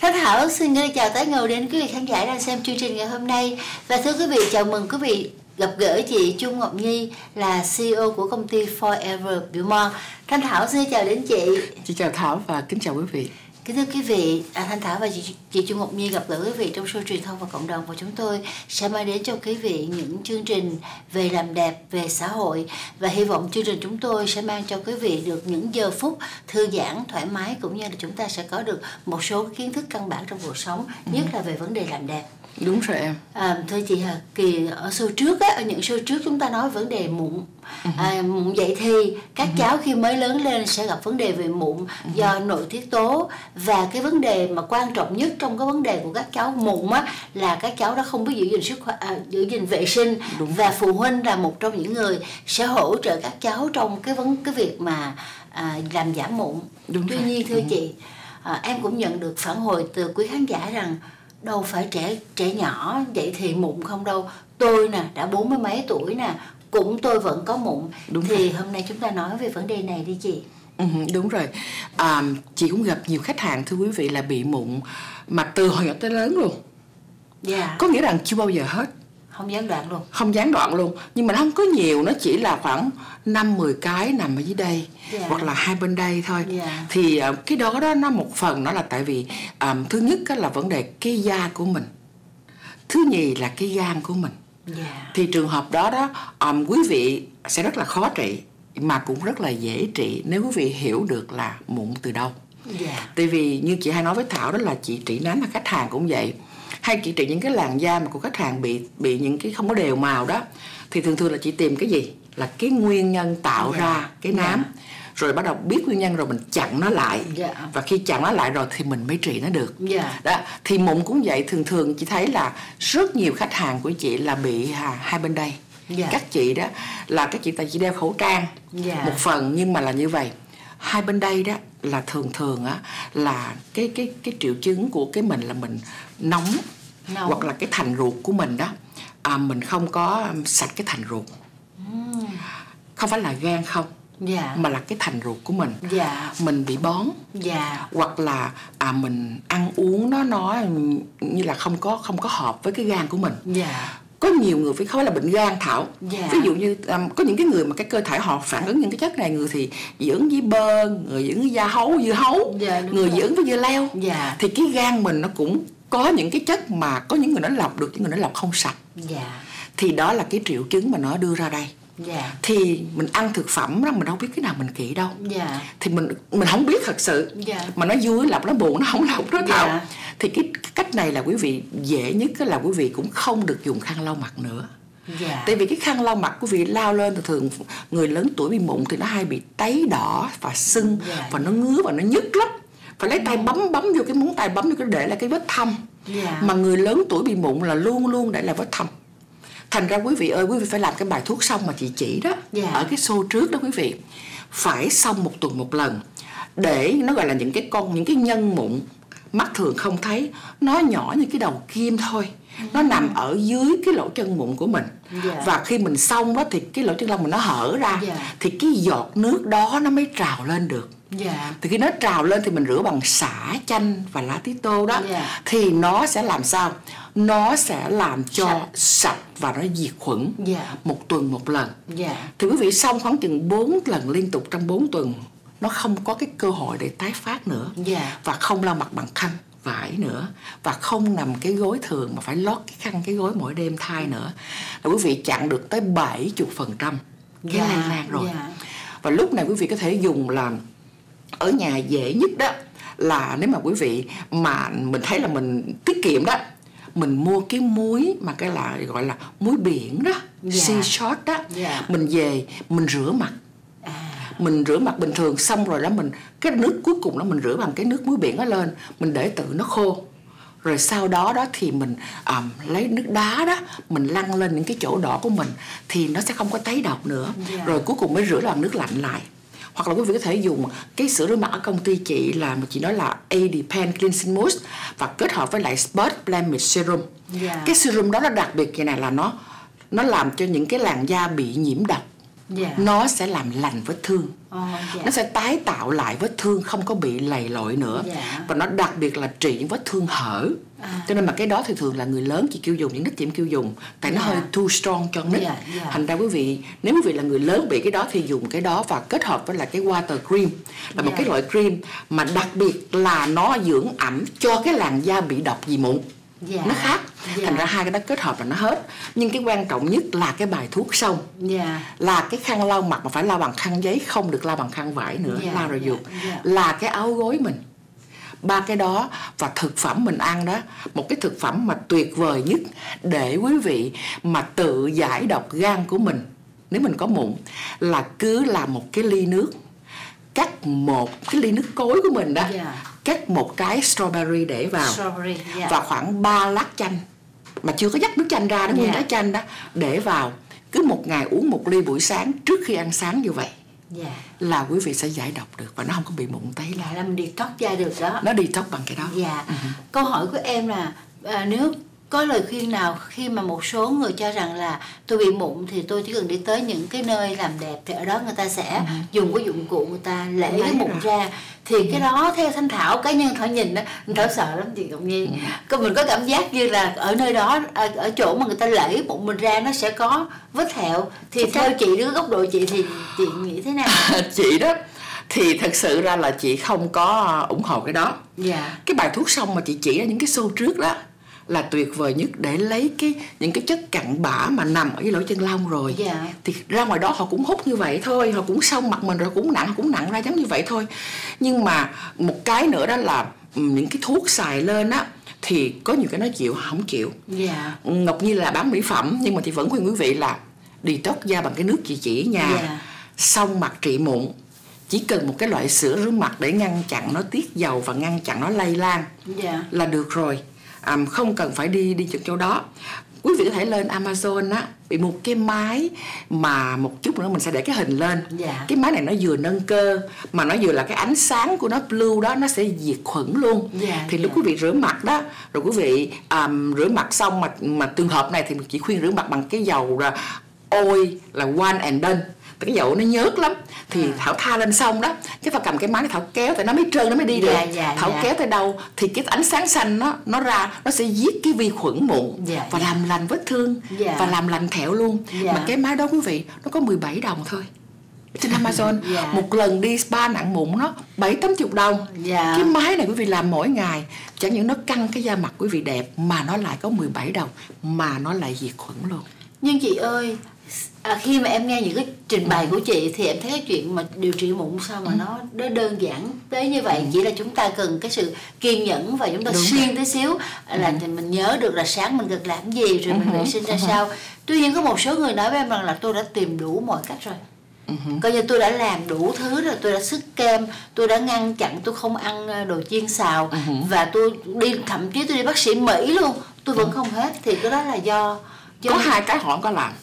Thanh Thảo xin gửi chào tái ngộ đến quý vị khán giả đang xem chương trình ngày hôm nay. Và thưa quý vị, chào mừng quý vị gặp gỡ chị Chu Ngọc Nhi là CEO của công ty Forever Beaumont. Thanh Thảo xin chào đến chị. Chị chào Thảo và kính chào quý vị. Kính thưa quý vị, Thanh Thảo và chị Chu Ngọc Nhi gặp gỡ quý vị trong show truyền thông và cộng đồng của chúng tôi sẽ mang đến cho quý vị những chương trình về làm đẹp, về xã hội, và hy vọng chương trình chúng tôi sẽ mang cho quý vị được những giờ phút thư giãn, thoải mái, cũng như là chúng ta sẽ có được một số kiến thức căn bản trong cuộc sống, nhất là về vấn đề làm đẹp. Đúng rồi em. Thưa chị Hà Kỳ, ở show trước á, ở những show trước chúng ta nói vấn đề mụn. Mụn dậy thì các cháu khi mới lớn lên sẽ gặp vấn đề về mụn do nội tiết tố, và cái vấn đề mà quan trọng nhất trong cái vấn đề của các cháu mụn á là các cháu đó không biết giữ gìn sức khỏe, giữ gìn vệ sinh. Đúng. Và phụ huynh là một trong những người sẽ hỗ trợ các cháu trong cái việc mà làm giảm mụn. Đúng. Tuy nhiên thưa chị, em cũng nhận được phản hồi từ quý khán giả rằng đâu phải trẻ nhỏ vậy thì mụn không đâu. Tôi nè, đã 40 mấy tuổi nè, cũng tôi vẫn có mụn. Đúng. Thì hôm nay chúng ta nói về vấn đề này đi chị. Đúng rồi. Chị cũng gặp nhiều khách hàng thưa quý vị là bị mụn mà từ hồi nhỏ tới lớn luôn. Dạ. Có nghĩa rằng chưa bao giờ hết. Không gián đoạn luôn. Không gián đoạn luôn. Nhưng mà nó không có nhiều, nó chỉ là khoảng 5-10 cái nằm ở dưới đây. Dạ. Hoặc là hai bên đây thôi. Dạ. Thì cái đó nó một phần nó là tại vì thứ nhất là vấn đề cái da của mình, thứ nhì là cái gan của mình. Dạ. Thì trường hợp đó quý vị sẽ rất là khó trị, mà cũng rất là dễ trị nếu quý vị hiểu được là mụn từ đâu. Dạ. Tại vì như chị hay nói với Thảo đó là chị trị nám là khách hàng cũng vậy, hay chị trị những cái làn da mà của khách hàng bị những cái không có đều màu đó, thì thường là chị tìm cái gì là cái nguyên nhân tạo ra cái nám. Rồi bắt đầu biết nguyên nhân rồi mình chặn nó lại. Và khi chặn nó lại rồi thì mình mới trị nó được. Đó. Thì mụn cũng vậy, thường chị thấy là rất nhiều khách hàng của chị là bị hai bên đây. Các chị đó là các chị tại chị đeo khẩu trang một phần, nhưng mà là như vậy. Hai bên đây đó là thường á là cái triệu chứng của cái mình là mình nóng. Hoặc là cái thành ruột của mình đó mình không có sạch cái thành ruột. Không phải là gan không. Mà là cái thành ruột của mình. Mình bị bón. Hoặc là mình ăn uống nó như là không có hợp với cái gan của mình. Có nhiều người phải không phải là bệnh gan Thảo. Ví dụ như có những cái người mà cái cơ thể họ phản ứng những cái chất này, người thì dị ứng với bơ, người dị ứng với dưa hấu, người dị ứng với dưa leo. Thì cái gan mình nó cũng có những cái chất mà có những người nó lọc được, những người nó lọc không sạch. Thì đó là cái triệu chứng mà nó đưa ra đây. Thì mình ăn thực phẩm đó mình đâu biết cái nào mình kỹ đâu. Thì mình không biết thật sự. Mà nó vui lọc, nó buồn nó không lọc đó Thảo. Thì cái cách này là quý vị dễ nhất là quý vị cũng không được dùng khăn lau mặt nữa. Tại vì cái khăn lau mặt quý vị lao lên thì thường người lớn tuổi bị mụn thì nó hay bị tấy đỏ và sưng, và nó ngứa và nó nhức lắm. Phải lấy tay bấm vô cái móng tay, bấm vô cái để lại cái vết thâm. Mà người lớn tuổi bị mụn là luôn để lại vết thâm. Thành ra quý vị ơi, quý vị phải làm cái bài thuốc xong mà chị chỉ đó. Ở cái show trước đó quý vị phải xong 1 tuần 1 lần, để nó gọi là những cái nhân mụn mắt thường không thấy, nó nhỏ như cái đầu kim thôi. Nó nằm ở dưới cái lỗ chân mụn của mình. Và khi mình xong đó thì cái lỗ chân lông mình nó hở ra. Thì cái giọt nước đó nó mới trào lên được. Thì khi nó trào lên thì mình rửa bằng xả, chanh và lá tía tô đó. Thì nó sẽ làm sao? Nó sẽ làm cho sạch và nó diệt khuẩn 1 tuần 1 lần. Thì quý vị xong khoảng chừng 4 lần liên tục trong 4 tuần, nó không có cái cơ hội để tái phát nữa. Và không lau mặt bằng khăn vải nữa, và không nằm cái gối thường mà phải lót cái khăn cái gối mỗi đêm thay nữa, là quý vị chặn được tới 70% cái lây lan rồi. Và lúc này quý vị có thể dùng là ở nhà dễ nhất đó là nếu mà quý vị mà mình thấy là mình tiết kiệm đó, mình mua cái muối mà cái là gọi là muối biển đó, sea salt đó. Mình về mình rửa mặt. Mình rửa mặt bình thường xong rồi đó, mình cái nước cuối cùng đó mình rửa bằng cái nước muối biển đó lên, mình để tự nó khô. Rồi sau đó thì mình lấy nước đá đó, mình lăn lên những cái chỗ đỏ của mình thì nó sẽ không có tấy độc nữa. Rồi cuối cùng mới rửa bằng nước lạnh lại. Hoặc là quý vị có thể dùng cái sữa rửa mặt ở công ty chị là chị nói là AD Pen Cleansing Mousse, và kết hợp với lại Spot Blemish Serum. Cái serum đó nó đặc biệt như này là nó làm cho những cái làn da bị nhiễm độc nó sẽ làm lành vết thương. Nó sẽ tái tạo lại vết thương, không có bị lầy lội nữa. Và nó đặc biệt là trị những vết thương hở. Cho nên mà cái đó thì thường là người lớn chỉ kêu dùng, những nít chỉ kêu dùng, tại nó hơi too strong cho nít. Thành ra quý vị, nếu quý vị là người lớn bị cái đó thì dùng cái đó và kết hợp với lại cái water cream, là một cái loại cream mà đặc biệt là nó dưỡng ẩm cho cái làn da bị độc vì mụn. Nó khác. Thành ra hai cái đó kết hợp là nó hết. Nhưng cái quan trọng nhất là cái bài thuốc xông, là cái khăn lau mặt mà phải lau bằng khăn giấy, không được lau bằng khăn vải nữa, lau rồi dùng. Là cái áo gối mình. Ba cái đó và thực phẩm mình ăn đó, một cái thực phẩm mà tuyệt vời nhất để quý vị mà tự giải độc gan của mình nếu mình có mụn, là cứ làm một cái ly nước, cắt một cái ly nước cối của mình đó, cắt một cái strawberry để vào, và khoảng 3 lát chanh mà chưa có dắt nước chanh ra đó, nguyên trái chanh đó để vào, cứ một ngày uống một ly buổi sáng trước khi ăn sáng như vậy. Là quý vị sẽ giải độc được và nó không có bị mụn tấy lại. Là mình detox da được đó. Nó detox bằng cái đó. Câu hỏi của em là nếu có lời khuyên nào khi mà một số người cho rằng là tôi bị mụn thì tôi chỉ cần đi tới những cái nơi làm đẹp, thì ở đó người ta sẽ dùng cái dụng cụ, người ta lễ cái mụn ra, thì cái đó theo Thanh Thảo, cá nhân Thảo nhìn đó, Thảo sợ lắm chị Ngọc Nhi. Mình có cảm giác như là ở nơi đó, ở chỗ mà người ta lễ mụn mình ra nó sẽ có vết thẹo, thì theo chị, đứng góc độ chị thì chị nghĩ thế nào? Chị đó thì thật sự ra là chị không có ủng hộ cái đó. Cái bài thuốc xông mà chị chỉ ra những cái show trước đó là tuyệt vời nhất để lấy những cái chất cặn bã mà nằm ở dưới lỗ chân lông rồi. Thì ra ngoài đó họ cũng hút như vậy thôi, họ cũng xông mặt mình rồi cũng nặng ra giống như vậy thôi. Nhưng mà một cái nữa đó là những cái thuốc xài lên á thì có nhiều cái nó chịu, không chịu. Ngọc Nhi là bán mỹ phẩm nhưng mà chị vẫn khuyên quý vị là detox da bằng cái nước chị chỉ ở nhà. Xông mặt trị mụn, chỉ cần một cái loại sữa rửa mặt để ngăn chặn nó tiết dầu và ngăn chặn nó lây lan là được rồi. Không cần phải đi chỗ đó. Quý vị có thể lên Amazon á, bị một cái máy mà một chút nữa mình sẽ để cái hình lên. Cái máy này nó vừa nâng cơ mà nó vừa là cái ánh sáng của nó blue đó, nó sẽ diệt khuẩn luôn. Thì lúc quý vị rửa mặt đó, rồi quý vị rửa mặt xong mà trường hợp này thì mình chỉ khuyên rửa mặt bằng cái dầu là oil, là one and done. Cái dầu nó nhớt lắm thì Thảo tha lên xong đó, cái Thảo cầm cái máy Thảo kéo tại nó mới trơn, nó mới đi được. Thảo kéo tới đâu thì cái ánh sáng xanh nó ra, nó sẽ giết cái vi khuẩn mụn và làm lành vết thương và làm lành thẹo luôn. Mà cái máy đó quý vị, nó có 17 đồng thôi trên Amazon. Một lần đi spa nặng mụn nó 70-80 đồng. Cái máy này quý vị làm mỗi ngày, chẳng những nó căng cái da mặt quý vị đẹp mà nó lại có 17 đồng mà nó lại diệt khuẩn luôn. Nhưng chị ơi, khi mà em nghe những cái trình bày của chị thì em thấy cái chuyện mà điều trị mụn sao mà nó đơn giản tới như vậy. Chỉ là chúng ta cần cái sự kiên nhẫn và chúng ta siêng tí xíu là mình nhớ được là sáng mình cần làm gì rồi mình vệ sinh ra sao. Tuy nhiên có một số người nói với em rằng là tôi đã tìm đủ mọi cách rồi, coi như tôi đã làm đủ thứ rồi, tôi đã xức kem, tôi đã ngăn chặn tôi không ăn đồ chiên xào, và tôi thậm chí tôi đi bác sĩ Mỹ luôn, tôi vẫn không hết. Thì cái đó là do có hai cái họ không có làm.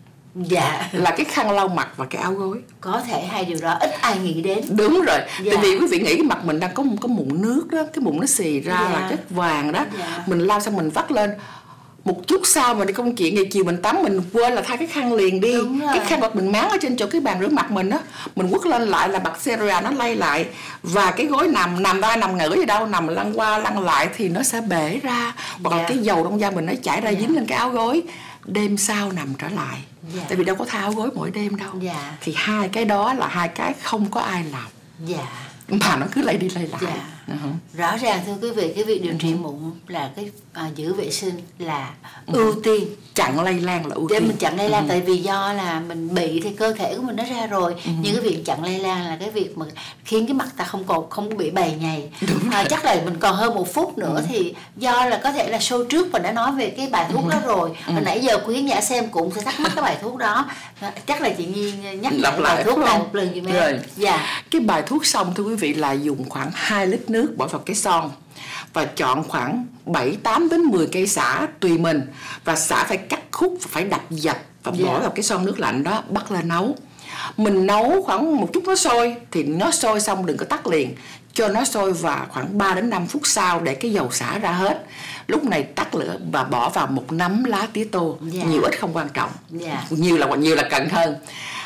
Là cái khăn lau mặt và cái áo gối. Có thể hai điều đó ít ai nghĩ đến. Đúng rồi. Tại vì quý vị nghĩ cái mặt mình đang có mụn nước đó, cái mụn nó xì ra là chất vàng đó. Mình lau xong mình vắt lên, một chút sau mà đi công chuyện ngày chiều mình tắm mình quên là thay cái khăn liền đi. Cái khăn mặt mình máng ở trên chỗ cái bàn rửa mặt mình đó, mình quất lên lại là bacteria nó lây lại, và cái gối nằm ngửa gì đâu, nằm lăn qua lăn lại thì nó sẽ bể ra, hoặc là cái dầu trong da mình nó chảy ra dính lên cái áo gối, đêm sau nằm trở lại. Tại vì đâu có thay áo gối mỗi đêm đâu. Thì hai cái đó là hai cái không có ai làm, mà nó cứ lây đi lây lại. Rõ ràng thưa quý vị, cái việc điều trị mụn là cái giữ vệ sinh là ưu tiên, chặn lây lan là ưu để tiên. mình chặn lây lan. Tại vì do là mình bị thì cơ thể của mình nó ra rồi, nhưng cái việc chặn lây lan là cái việc mà khiến cái mặt ta không bị bầy nhầy. Chắc là mình còn hơn 1 phút nữa thì do là có thể là show trước mình đã nói về cái bài thuốc đó rồi, hồi nãy giờ quý khán giả xem cũng sẽ thắc mắc cái bài thuốc đó. Chắc là chị Nhi nhắc lại bài thuốc lại một lần giùm em. Cái bài thuốc xong thưa quý vị là dùng khoảng 2 lít nước bỏ vào cái son, và chọn khoảng 7-8 đến 10 cây sả tùy mình, và sả phải cắt khúc, phải đập dập và bỏ vào cái son nước lạnh đó, bắt lên nấu. Mình nấu khoảng một chút nó sôi, thì nó sôi xong đừng có tắt liền, cho nó sôi và khoảng 3 đến 5 phút sau để cái dầu xả ra hết. Lúc này tắt lửa và bỏ vào 1 nắm lá tía tô, nhiều ít không quan trọng, nhiều là cần hơn.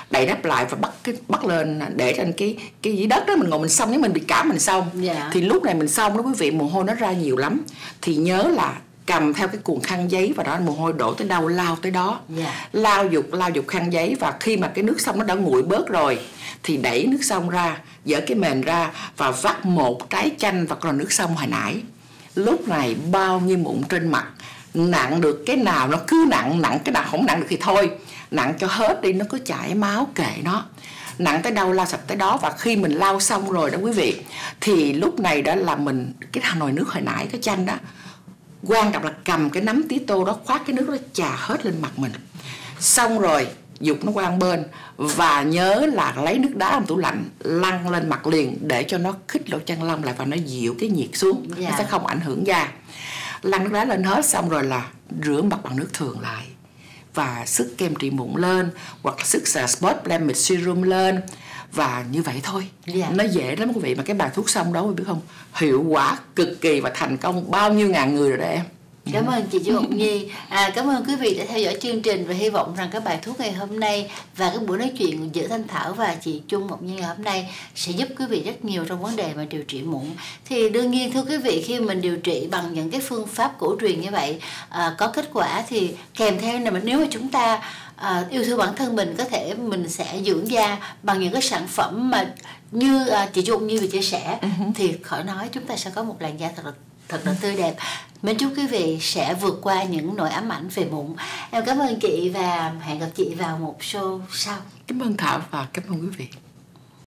đậy nắp lại và bắt lên để trên cái dưới đất đó, mình ngồi mình xông, nếu mình bị cảm mình xông. Thì lúc này mình xông đó quý vị, mồ hôi nó ra nhiều lắm, thì nhớ là cầm theo cái cuộn khăn giấy và đó, mồ hôi đổ tới đâu lao tới đó. Lao dục khăn giấy, và khi mà cái nước xông nó đã nguội bớt rồi thì đẩy nước xông ra, dỡ cái mền ra và vắt một trái chanh và còn nước xông hồi nãy. Lúc này bao nhiêu mụn trên mặt, nặng được cái nào nó cứ nặng cái nào không nặng được thì thôi, nặng cho hết đi, nó cứ chảy máu kệ nó, nặng tới đâu lao sạch tới đó. Và khi mình lau xong rồi đó quý vị, thì lúc này đó là mình cái nồi nước hồi nãy cái chanh đó, quan trọng là cầm cái nắm tí tô đó, khoát cái nước đó chà hết lên mặt mình. Xong rồi dục nó qua bên, và nhớ là lấy nước đá trong tủ lạnh lăn lên mặt liền để cho nó khích lỗ chân lông lại và nó dịu cái nhiệt xuống. Nó sẽ không ảnh hưởng da. Lăn nước đá lên hết xong rồi là rửa mặt bằng nước thường lại và sức kem trị mụn lên, hoặc là sức Spot Blemish Serum lên, và như vậy thôi. Nó dễ lắm quý vị. Mà cái bài thuốc xông đó quý vị biết không, hiệu quả cực kỳ và thành công bao nhiêu ngàn người rồi đó em. Cảm ơn chị Chu Ngọc Nhi. Cảm ơn quý vị đã theo dõi chương trình, và hy vọng rằng cái bài thuốc ngày hôm nay và cái buổi nói chuyện giữa Thanh Thảo và chị Chu Ngọc Nhi ngày hôm nay sẽ giúp quý vị rất nhiều trong vấn đề mà điều trị mụn. Thì đương nhiên thưa quý vị, khi mình điều trị bằng những cái phương pháp cổ truyền như vậy có kết quả thì kèm theo là nếu mà chúng ta yêu thương bản thân mình, có thể mình sẽ dưỡng da bằng những cái sản phẩm mà như chị Chu Ngọc Nhi vừa chia sẻ, thì khỏi nói chúng ta sẽ có một làn da thật là tươi đẹp. Mến chúc quý vị sẽ vượt qua những nỗi ám ảnh về mụn. Em cảm ơn chị và hẹn gặp chị vào một show sau. Cảm ơn Thảo và cảm ơn quý vị.